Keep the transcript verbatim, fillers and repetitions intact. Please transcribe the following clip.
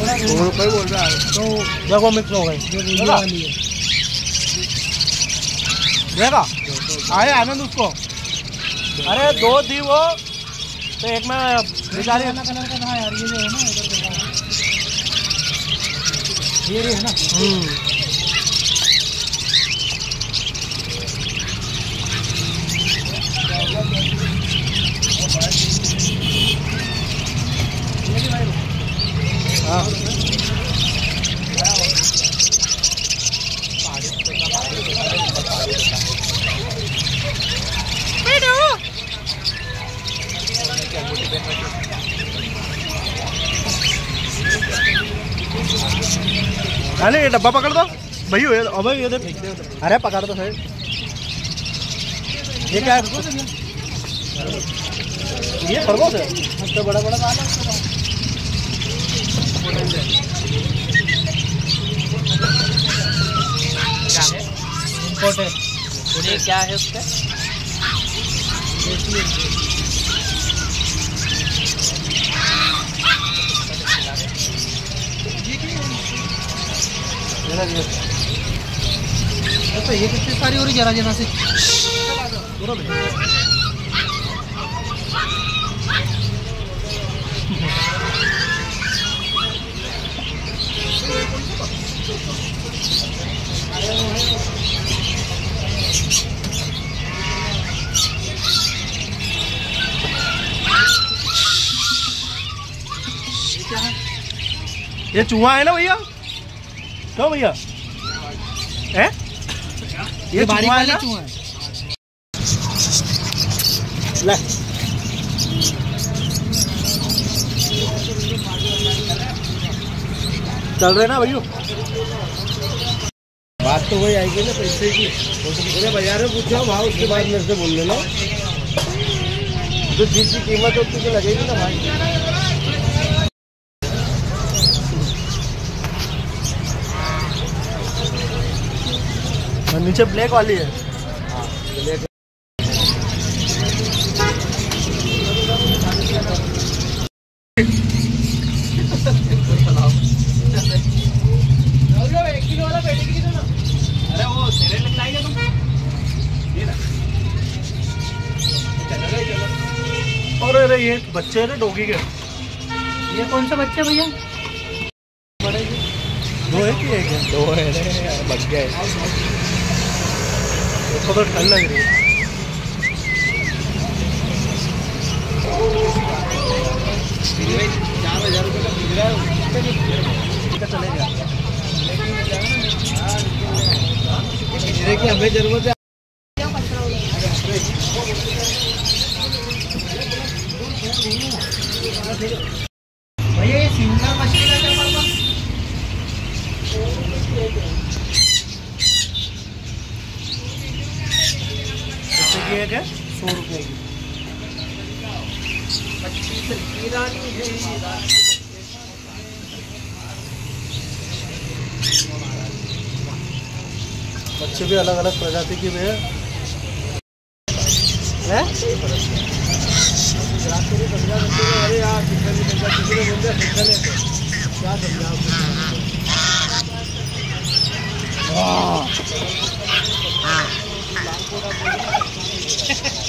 सौ रुपये बोल रहा है तो देखो मिक्स हो गए देखा आए आनंद उसको। अरे दो थी वो तो एक में बेचारी कलर का था यार। ये जो है ना इधर ये है ना। हाँ अरे ये डब्बा पकड़ दो भैया। अबे ये दे। अरे पकड़ दो सही। ये क्या है? ये खरगोश है तो बड़ा बड़ा दाना क्या है? इम्पोर्ट है। ये क्या है उसका? तो ये कितनी सारी हो रही जरा जरा से ये चूहा है ना भैया? क्यों भैया? है? ये बारी वाला चूहा है। ले चल रहे ना भैया। बात तो वही आएगी ना पैसे की। तो बाजार में पूछो भाव, उसके बाद मेरे से बोल लेना। जो चीज की कीमत होती तो लगेगी ना भाई। नीचे ब्लैक वाली है। हाँ ब्लैक। एक किलो वाला पेटी ना। अरे वो सिरेंज लगाएगा तुम? ये ना। और अरे ये बच्चे हैं ना डॉगी के। ये कौन सा बच्चा भैया? बड़े दो है कि एक है? दो है रे बच गए। तो तो ठंड लग रही है। चार हजार रुपये का बिक रहा है चलेगा। हमें जरूरत है भैया। ये सिंगल मछली का क्या पड़ता? एक है सौ रुपये की। बच्चे भी अलग अलग प्रजाति की भी है। अरे यार क्या समझा